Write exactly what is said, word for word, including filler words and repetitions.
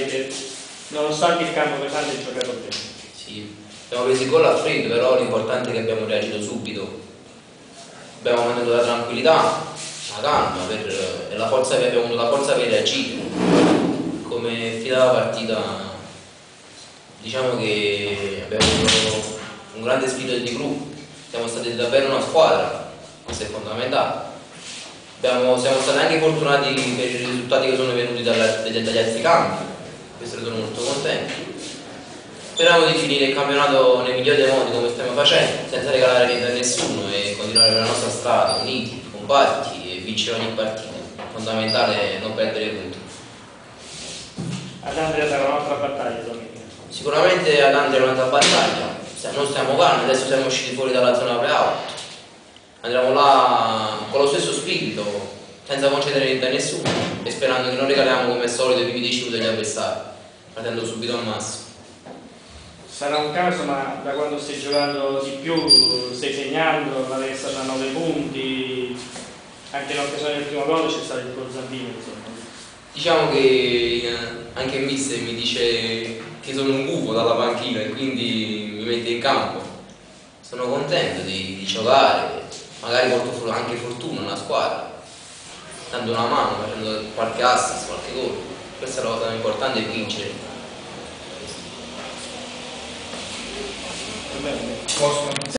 avete, nonostante il campo pesante, giocato bene. Sì, abbiamo preso il gol a freddo, però l'importante è che abbiamo reagito subito. Abbiamo mantenuto la tranquillità, la calma per, e la forza, abbiamo avuto la forza per reagire. Come fine della partita, diciamo che abbiamo avuto un grande spirito di gruppo, siamo stati davvero una squadra, questo è fondamentale. Abbiamo, siamo stati anche fortunati per i risultati che sono venuti dalla, dagli altri campi, questo sono molto contento. Speriamo di finire il campionato nei migliori dei modi come stiamo facendo, senza regalare niente a nessuno e continuare per la nostra strada, uniti, compatti e vincere ogni partita. È fondamentale non perdere punti. Ad Andrea sarà un'altra battaglia domenica. Sicuramente ad Andrea è un'altra battaglia, non stiamo calmi, adesso siamo usciti fuori dalla zona play-out. Andremo là con lo stesso spirito, senza concedere niente a nessuno e sperando che non regaliamo come al solito i primi dieci minuti degli avversari, partendo subito al massimo. Sarà un caso, ma da quando stai giocando di più stai segnando, la resta da nove punti, anche in occasione del primo gol c'è stato il gol Zambino, insomma. Diciamo che anche il mister mi dice che sono un gufo dalla panchina e quindi mi mette in campo. Sono contento di, di giocare, magari porto anche fortuna alla squadra, dando una mano, facendo qualche assist, qualche gol. Questa è la cosa importante, è vincere. Va bene. Posso?